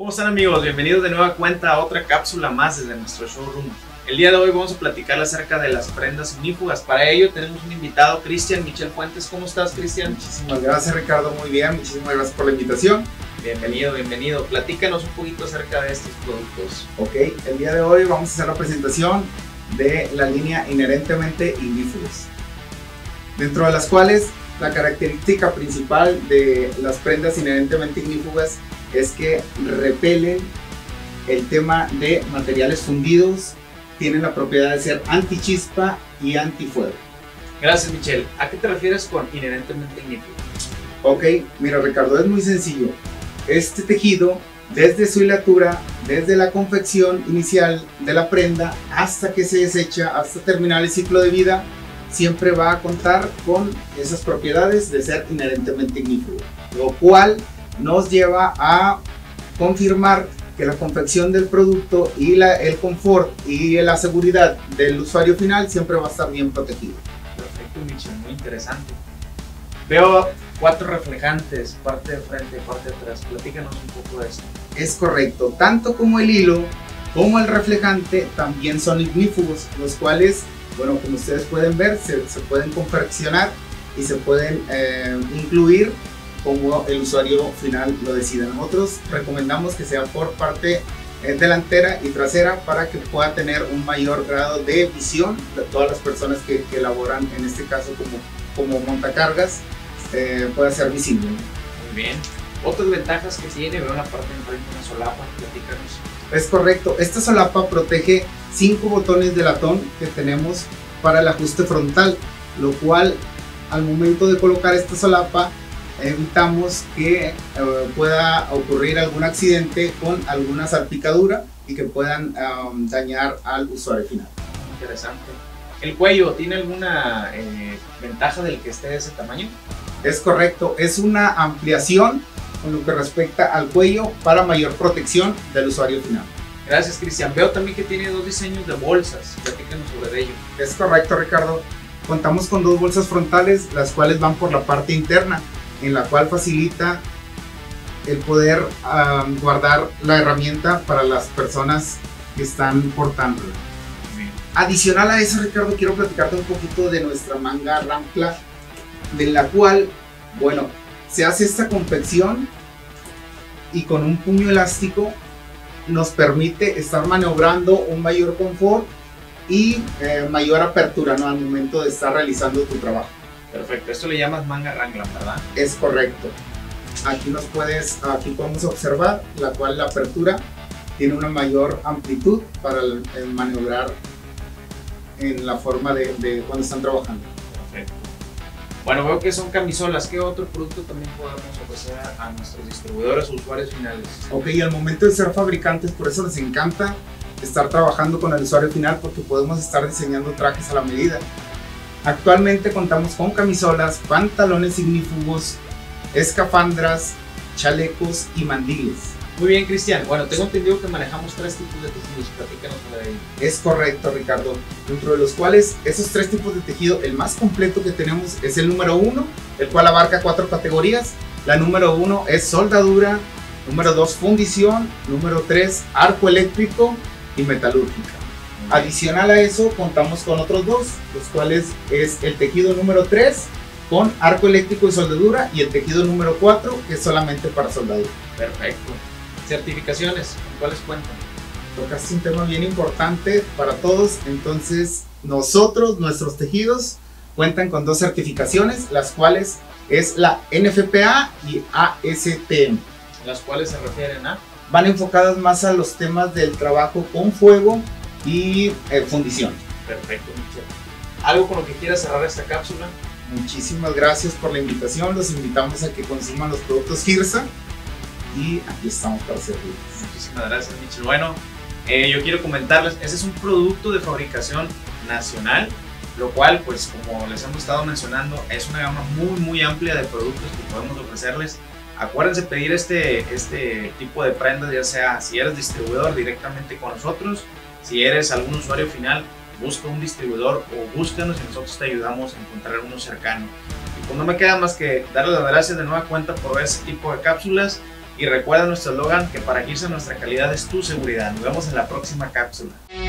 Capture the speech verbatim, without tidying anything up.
¿Cómo están, amigos? Bienvenidos de nueva cuenta a otra cápsula más desde nuestro showroom. El día de hoy vamos a platicar acerca de las prendas ignífugas. Para ello tenemos un invitado, Cristian Michel Fuentes. ¿Cómo estás, Cristian? Muchísimas gracias, Ricardo. Muy bien, muchísimas gracias por la invitación. Bienvenido, bienvenido. Platícanos un poquito acerca de estos productos. Ok, el día de hoy vamos a hacer la presentación de la línea inherentemente ignífugas, dentro de las cuales la característica principal de las prendas inherentemente ignífugas es que repelen el tema de materiales fundidos, tienen la propiedad de ser antichispa y antifuego. Gracias, Michel. ¿A qué te refieres con inherentemente ignífugo? Ok, mira, Ricardo, es muy sencillo. Este tejido, desde su hilatura, desde la confección inicial de la prenda hasta que se desecha, hasta terminar el ciclo de vida, siempre va a contar con esas propiedades de ser inherentemente ignífugo, lo cual nos lleva a confirmar que la confección del producto y la, el confort y la seguridad del usuario final siempre va a estar bien protegido. Perfecto, Michel, muy interesante. Veo cuatro reflejantes, parte de frente y parte de atrás. Platícanos un poco de esto. Es correcto, tanto como el hilo como el reflejante también son ignífugos, los cuales, bueno, como ustedes pueden ver, se, se pueden confeccionar y se pueden eh, incluir como el usuario final lo decida. Nosotros recomendamos que sea por parte eh, delantera y trasera para que pueda tener un mayor grado de visión de todas las personas que, que elaboran, en este caso como, como montacargas, eh, pueda ser visible. Muy bien. Otras ventajas que tiene, veo en la parte de enfrente una solapa, platícanos. Es correcto, esta solapa protege cinco botones de latón que tenemos para el ajuste frontal, lo cual al momento de colocar esta solapa evitamos que eh, pueda ocurrir algún accidente con alguna salpicadura y que puedan um, dañar al usuario final. Interesante. ¿El cuello tiene alguna eh, ventaja del que esté de ese tamaño? Es correcto, es una ampliación con lo que respecta al cuello para mayor protección del usuario final. Gracias, Cristian. Veo también que tiene dos diseños de bolsas. Platícanos sobre ello. Es correcto, Ricardo. Contamos con dos bolsas frontales, las cuales van por la parte interna, en la cual facilita el poder um, guardar la herramienta para las personas que están portándola. Adicional a eso, Ricardo, quiero platicarte un poquito de nuestra manga rancla, de la cual, bueno, se hace esta confección y con un puño elástico nos permite estar maniobrando un mayor confort y eh, mayor apertura, ¿no?, al momento de estar realizando tu trabajo. Perfecto, esto le llamas manga Wrangler, ¿verdad? Es correcto. Aquí nos puedes, aquí podemos observar la cual la apertura tiene una mayor amplitud para el, el maniobrar en la forma de, de cuando están trabajando. Perfecto. Bueno, veo que son camisolas. ¿Qué otro producto también podemos ofrecer a nuestros distribuidores o usuarios finales? Ok, y al momento de ser fabricantes, por eso les encanta estar trabajando con el usuario final, porque podemos estar diseñando trajes a la medida. Actualmente contamos con camisolas, pantalones ignífugos, escafandras, chalecos y mandiles. Muy bien, Cristian. Bueno, tengo entendido que manejamos tres tipos de tejidos. Platícanos sobre ello. Es correcto, Ricardo. Dentro de los cuales, esos tres tipos de tejido, el más completo que tenemos es el número uno, el cual abarca cuatro categorías. La número uno es soldadura, número dos fundición, número tres arco eléctrico y metalúrgica. Adicional a eso, contamos con otros dos, los cuales es el tejido número tres con arco eléctrico y soldadura, y el tejido número cuatro, que es solamente para soldadura. Perfecto. ¿Certificaciones? ¿Cuáles cuentan? Tocaste un tema bien importante para todos. Entonces, nosotros, nuestros tejidos, cuentan con dos certificaciones, las cuales es la N F P A y A S T M. ¿Las cuales se refieren a? Van enfocadas más a los temas del trabajo con fuego y eh, fundición. Perfecto, Michel. ¿Algo con lo que quieras cerrar esta cápsula? Muchísimas gracias por la invitación. Los invitamos a que consuman los productos Girsa y aquí estamos para servirles. Muchísimas gracias, Michel. Bueno, eh, yo quiero comentarles, ese es un producto de fabricación nacional, lo cual, pues como les hemos estado mencionando, es una gama muy muy amplia de productos que podemos ofrecerles. Acuérdense pedir este, este tipo de prendas, ya sea si eres distribuidor directamente con nosotros, si eres algún usuario final, busca un distribuidor o búscanos y nosotros te ayudamos a encontrar uno cercano. Y pues no me queda más que darles las gracias de nueva cuenta por ver este tipo de cápsulas Y recuerda nuestro eslogan que para Kirsa nuestra calidad es tu seguridad. Nos vemos en la próxima cápsula.